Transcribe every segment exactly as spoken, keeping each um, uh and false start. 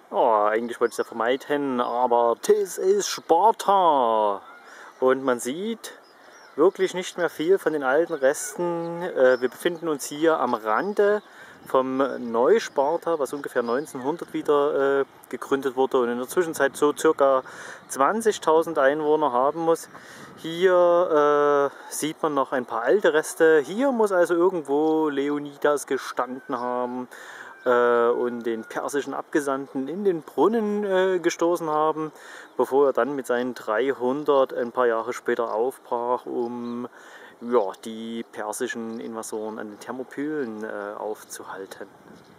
Ja, eigentlich wollte ich es ja vermeiden, aber das ist Sparta. Und man sieht wirklich nicht mehr viel von den alten Resten. Wir befinden uns hier am Rande vom Neusparta, was ungefähr neunzehnhundert wieder gegründet wurde und in der Zwischenzeit so ca. zwanzigtausend Einwohner haben muss. Hier äh, sieht man noch ein paar alte Reste. Hier muss also irgendwo Leonidas gestanden haben und den persischen Abgesandten in den Brunnen äh, gestoßen haben, bevor er dann mit seinen dreihundert ein paar Jahre später aufbrach, um ja, die persischen Invasoren an den Thermopylen äh, aufzuhalten.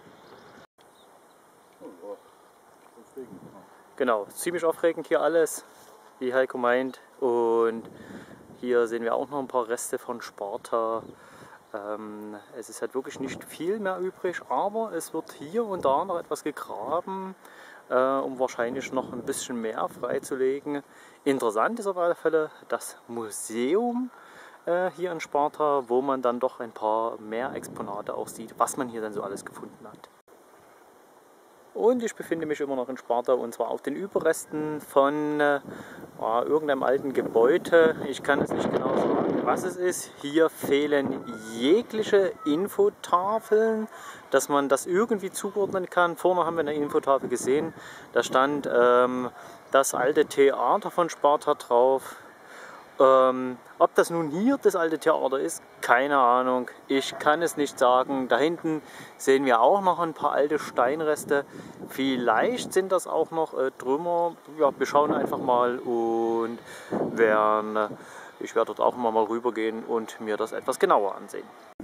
Genau, ziemlich aufregend hier alles, wie Heiko meint. Und hier sehen wir auch noch ein paar Reste von Sparta. Es ist halt wirklich nicht viel mehr übrig, aber es wird hier und da noch etwas gegraben, äh, um wahrscheinlich noch ein bisschen mehr freizulegen. Interessant ist auf alle Fälle das Museum äh, hier in Sparta, wo man dann doch ein paar mehr Exponate auch sieht, was man hier dann so alles gefunden hat. Und ich befinde mich immer noch in Sparta und zwar auf den Überresten von äh, irgendeinem alten Gebäude. Ich kann es nicht genau sagen, was es ist. Hier fehlen jegliche Infotafeln, dass man das irgendwie zuordnen kann. Vorne haben wir eine Infotafel gesehen, da stand ähm, das alte Theater von Sparta drauf. Ähm, ob das nun hier das alte Theater ist, keine Ahnung, ich kann es nicht sagen. Da hinten sehen wir auch noch ein paar alte Steinreste. Vielleicht sind das auch noch äh, Trümmer. Ja, wir schauen einfach mal und werden, äh, ich werde dort auch immer mal rübergehen und mir das etwas genauer ansehen.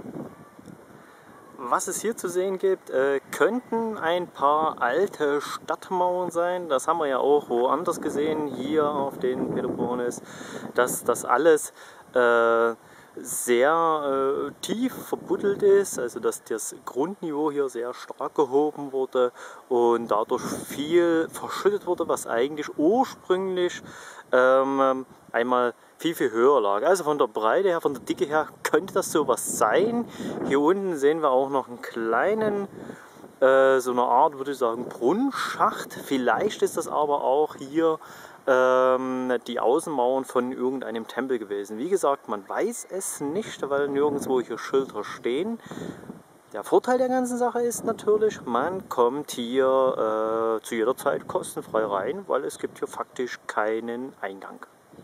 Was es hier zu sehen gibt, äh, könnten ein paar alte Stadtmauern sein. Das haben wir ja auch woanders gesehen, hier auf den Peloponnes, dass das alles äh, sehr äh, tief verbuddelt ist, also dass das Grundniveau hier sehr stark gehoben wurde und dadurch viel verschüttet wurde, was eigentlich ursprünglich ähm, einmal viel, viel höher lag. Also von der Breite her, von der Dicke her könnte das sowas sein. Hier unten sehen wir auch noch einen kleinen, äh, so eine Art, würde ich sagen, Brunnenschacht. Vielleicht ist das aber auch hier ähm, die Außenmauern von irgendeinem Tempel gewesen. Wie gesagt, man weiß es nicht, weil nirgendwo hier Schilder stehen. Der Vorteil der ganzen Sache ist natürlich, man kommt hier äh, zu jeder Zeit kostenfrei rein, weil es gibt hier faktisch keinen Eingang.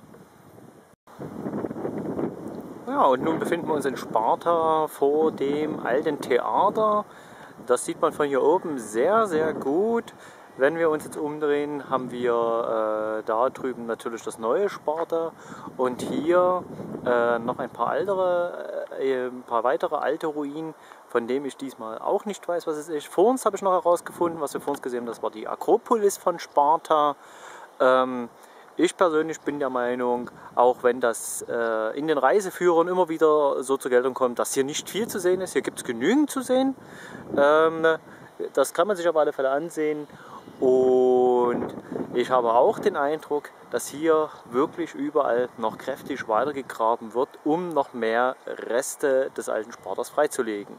Ja, und nun befinden wir uns in Sparta vor dem alten Theater. Das sieht man von hier oben sehr, sehr gut. Wenn wir uns jetzt umdrehen, haben wir äh, da drüben natürlich das neue Sparta und hier äh, noch ein paar, ältere, äh, ein paar weitere alte Ruinen, von denen ich diesmal auch nicht weiß, was es ist. Vor uns habe ich noch herausgefunden, was wir vor uns gesehen haben, das war die Akropolis von Sparta. Ähm, Ich persönlich bin der Meinung, auch wenn das äh, in den Reiseführern immer wieder so zur Geltung kommt, dass hier nicht viel zu sehen ist, hier gibt es genügend zu sehen. Ähm, das kann man sich auf alle Fälle ansehen und ich habe auch den Eindruck, dass hier wirklich überall noch kräftig weitergegraben wird, um noch mehr Reste des alten Spartas freizulegen.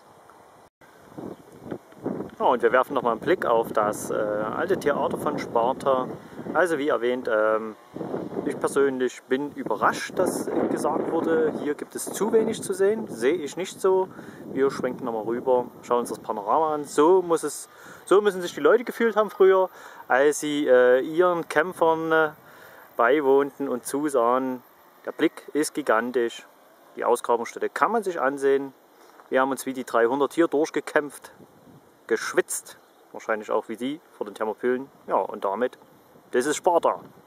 Ja, und wir werfen nochmal einen Blick auf das äh, alte Theater von Sparta. Also wie erwähnt, ähm, ich persönlich bin überrascht, dass gesagt wurde, hier gibt es zu wenig zu sehen. Sehe ich nicht so. Wir schwenken nochmal rüber, schauen uns das Panorama an. So, muss es, so müssen sich die Leute gefühlt haben früher, als sie äh, ihren Kämpfern äh, beiwohnten und zusahen. Der Blick ist gigantisch. Die Ausgrabungsstätte kann man sich ansehen. Wir haben uns wie die dreihundert hier durchgekämpft, geschwitzt. Wahrscheinlich auch wie die vor den Thermopylen. Ja, und damit, das ist Sparta.